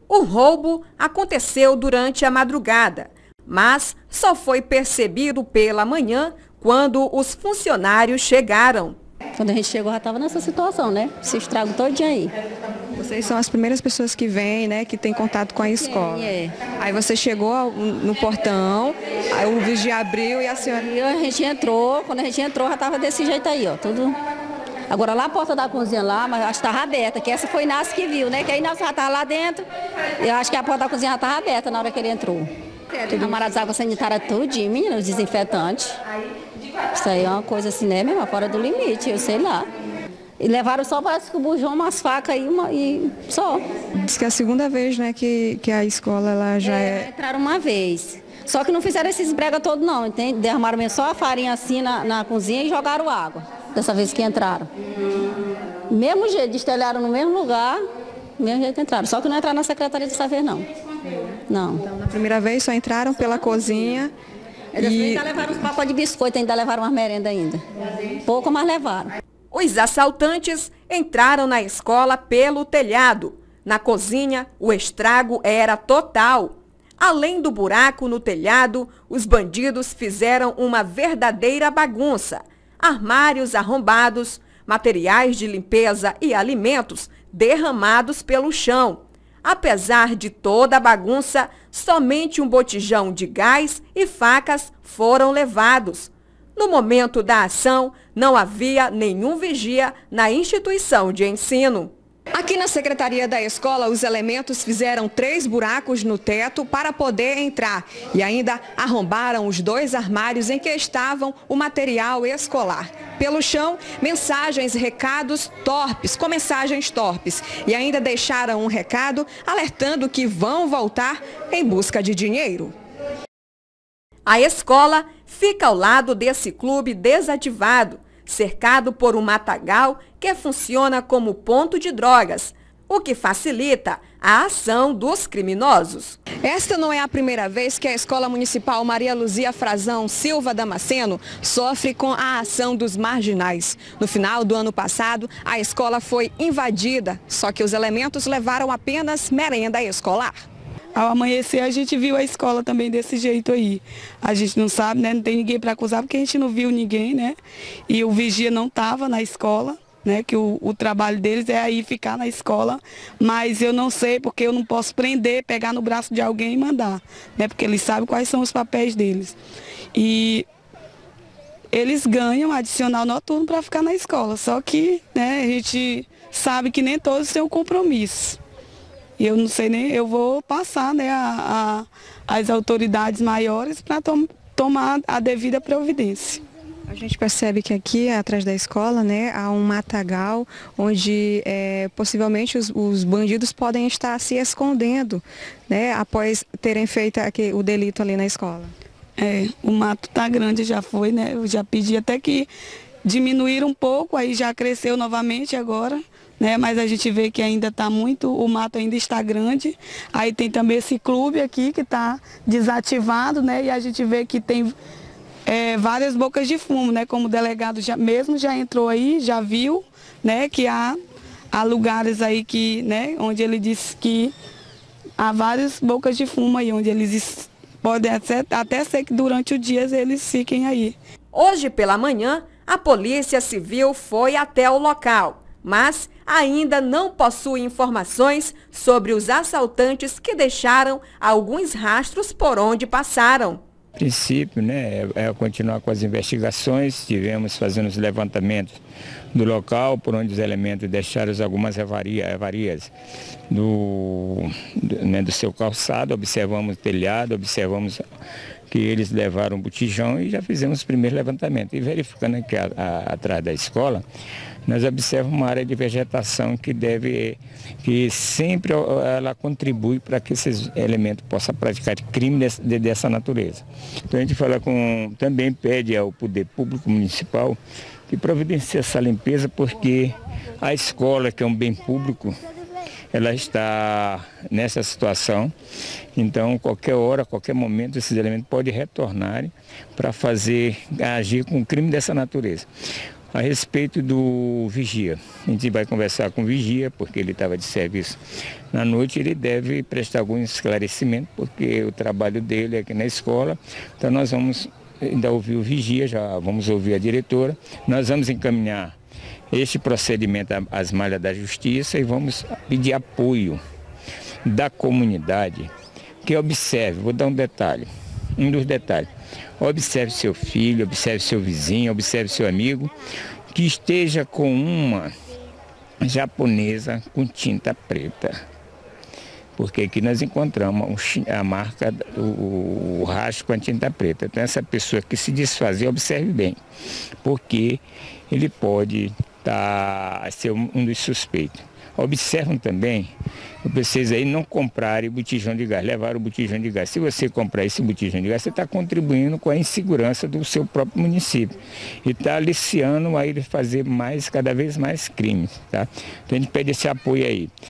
O roubo aconteceu durante a madrugada, mas só foi percebido pela manhã quando os funcionários chegaram. Quando a gente chegou já estava nessa situação, né? Esse estrago todinho aí. Vocês são as primeiras pessoas que vêm, né, que tem contato com a escola. É. Aí você chegou no portão, aí o vigia abriu e a senhora... E a gente entrou, quando a gente entrou já estava desse jeito aí, ó, tudo... Agora lá a porta da cozinha lá, mas acho que estava aberta, que essa foi Inácio que viu, né? Que a Inácio já estava lá dentro, eu acho que a porta da cozinha já estava aberta na hora que ele entrou. Amarradas água sanitária tudinho, menina, os desinfetantes. Isso aí é uma coisa assim, né, mesmo, fora do limite, eu sei lá. E levaram só, parece que o bujão, umas facas aí, e só. Diz que é a segunda vez, né, que a escola ela já é... Entraram uma vez. Só que não fizeram esses brega todos não, entende? Derramaram mesmo só a farinha assim na cozinha e jogaram água, dessa vez que entraram. Mesmo jeito, destelharam no mesmo lugar, mesmo jeito que entraram. Só que não entraram na secretaria dessa vez não. Não. Então, na primeira vez só entraram pela cozinha. Eles ainda levaram uns pacotes de biscoito, ainda levaram umas merendas ainda. Pouco, mas levaram. Os assaltantes entraram na escola pelo telhado. Na cozinha, o estrago era total. Além do buraco no telhado, os bandidos fizeram uma verdadeira bagunça. Armários arrombados, materiais de limpeza e alimentos derramados pelo chão. Apesar de toda a bagunça, somente um botijão de gás e facas foram levados. No momento da ação, não havia nenhum vigia na instituição de ensino. Aqui na secretaria da escola, os elementos fizeram 3 buracos no teto para poder entrar e ainda arrombaram os 2 armários em que estavam o material escolar. Pelo chão, mensagens, recados torpes, com mensagens torpes. E ainda deixaram um recado alertando que vão voltar em busca de dinheiro. A escola fica ao lado desse clube desativado, cercado por um matagal que funciona como ponto de drogas, o que facilita a ação dos criminosos. Esta não é a primeira vez que a Escola Municipal Maria Luzia Frazão Silva Damasceno sofre com a ação dos marginais. No final do ano passado, a escola foi invadida, só que os elementos levaram apenas merenda escolar. Ao amanhecer a gente viu a escola também desse jeito aí. A gente não sabe, né? Não tem ninguém para acusar porque a gente não viu ninguém, né? E o vigia não estava na escola, né? Que o trabalho deles é aí ficar na escola. Mas eu não sei porque eu não posso prender, pegar no braço de alguém e mandar, né? Porque eles sabem quais são os papéis deles. E eles ganham adicional noturno para ficar na escola. Só que, né, a gente sabe que nem todos têm um compromisso. E eu não sei nem, eu vou passar, né, as autoridades maiores para tomar a devida providência. A gente percebe que aqui, atrás da escola, né, há um matagal onde possivelmente os bandidos podem estar se escondendo, né, após terem feito o delito ali na escola. O mato tá grande, já foi, né? Eu já pedi até que diminuir um pouco, aí já cresceu novamente agora. Né, mas a gente vê que ainda está muito, o mato ainda está grande. Aí tem também esse clube aqui que está desativado, né, e a gente vê que tem várias bocas de fumo, né, como o delegado já entrou aí, já viu, né, que há lugares aí que, né, onde ele disse que há várias bocas de fumo aí, onde eles podem até ser que durante o dia eles fiquem aí. Hoje pela manhã, a Polícia Civil foi até o local, mas ainda não possui informações sobre os assaltantes que deixaram alguns rastros por onde passaram. A princípio, né, é continuar com as investigações, estivemos fazendo os levantamentos do local por onde os elementos deixaram algumas avarias do seu calçado, observamos o telhado, observamos que eles levaram o botijão e já fizemos o primeiro levantamento. E verificando aqui atrás da escola, nós observamos uma área de vegetação que sempre ela contribui para que esses elementos possam praticar crime dessa natureza. Então a gente também pede ao poder público municipal que providencie essa limpeza, porque a escola, que é um bem público, ela está nessa situação. Então, qualquer hora, qualquer momento, esses elementos podem retornar para agir com um crime dessa natureza. A respeito do vigia, a gente vai conversar com o vigia, porque ele estava de serviço na noite, ele deve prestar algum esclarecimento, porque o trabalho dele é aqui na escola. Então nós vamos ainda ouvir o vigia, já vamos ouvir a diretora, nós vamos encaminhar este procedimento às malhas da justiça e vamos pedir apoio da comunidade, que observe, vou dar um detalhe, um dos detalhes. Observe seu filho, observe seu vizinho, observe seu amigo, que esteja com uma japonesa com tinta preta. Porque aqui nós encontramos a marca, o rastro com a tinta preta. Então essa pessoa que se desfazer, observe bem, porque ele pode ser um dos suspeitos. Observam também, vocês aí não comprarem botijão de gás, levar o botijão de gás. Se você comprar esse botijão de gás, você está contribuindo com a insegurança do seu próprio município. E está aliciando a ele fazer cada vez mais crimes, tá? Então a gente pede esse apoio aí.